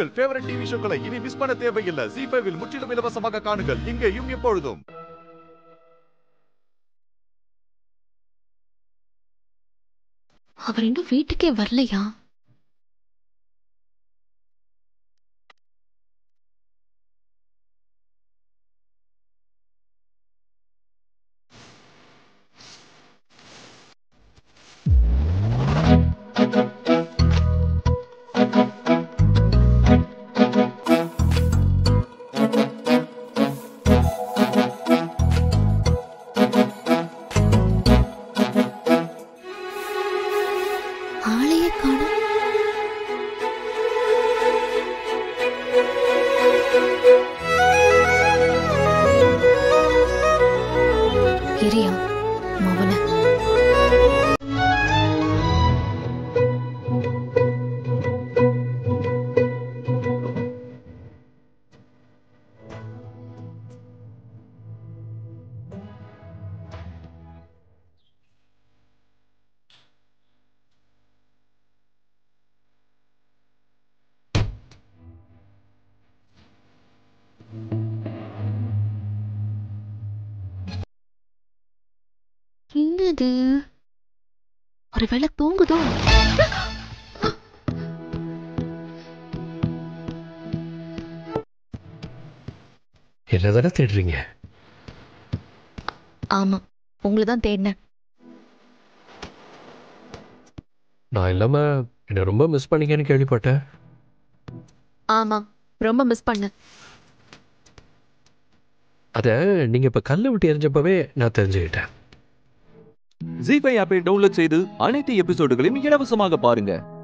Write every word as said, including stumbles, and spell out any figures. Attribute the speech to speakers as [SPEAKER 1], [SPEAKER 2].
[SPEAKER 1] உங்கள் favourite TV ஷோக்களை இனி miss பண்ண தேவையில்லை. ஜீ ஃபைவ் இல் முற்றிலும் இலவசமாக காணுங்கள். இங்கேயும் எப்பொழுதும்.
[SPEAKER 2] அவர் இன்னும் வீட்டுக்கே வரலையா? என்னது, ஒருவேளை தூங்குதோ?
[SPEAKER 3] என்னதானே தேடுறீங்க?
[SPEAKER 2] ஆமா, உங்களை தான் தேடினேன்.
[SPEAKER 3] நான் இல்லாம என்ன ரொம்ப மிஸ் பண்ணீங்கன்னு கேள்விப்பட்டேன்.
[SPEAKER 2] ஆமா, ரொம்ப மிஸ் பண்ண.
[SPEAKER 3] அத நீங்க இப்ப கல்ல விட்டு எரிஞ்சப்பவே நான் தெரிஞ்சுக்கிட்டேன்.
[SPEAKER 4] ஜீ ஃபைவ் ஆப்பை டவுன்லோட் செய்து அனைத்து எபிசோடுகளையும் இலவசமாக பாருங்க.